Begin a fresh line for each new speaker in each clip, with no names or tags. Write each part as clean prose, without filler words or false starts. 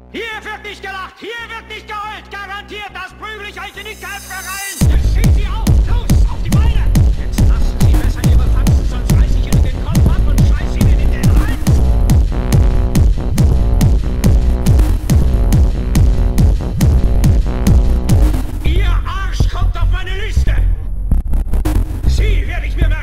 Hier wird nicht gelacht, hier wird nicht geheult. Garantiert, das prügel ich euch in die Köpfe rein. Jetzt stehen Sie auf, los, auf die Beine. Jetzt lassen Sie besser Ihre Faxen, sonst reiß ich Ihnen den Kopf ab und scheiß Ihnen in den Hals. Ihr Arsch kommt auf meine Liste. Sie werde ich mir merken.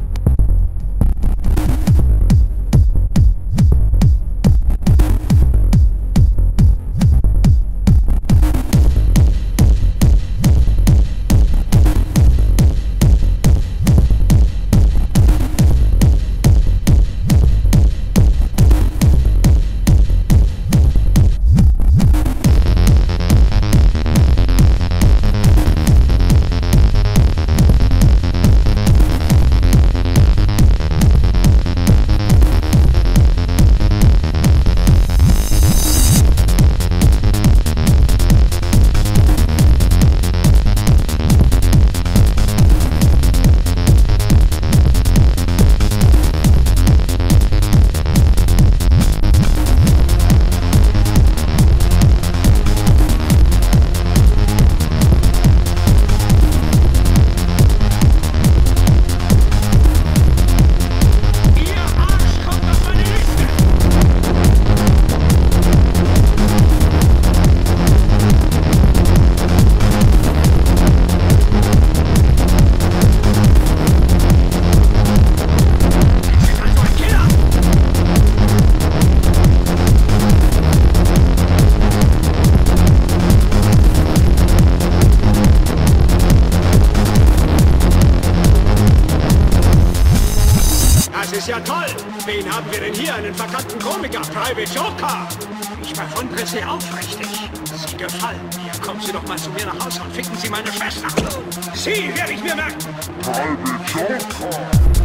Das ist ja toll! Wen haben wir denn hier? Einen verkackten Komiker, Private Joker! Ich bewundere Sie aufrichtig. Sie gefallen mir. Kommen Sie doch mal zu mir nach Hause und ficken Sie meine Schwester. Sie werde ich mir merken!
Private Joker!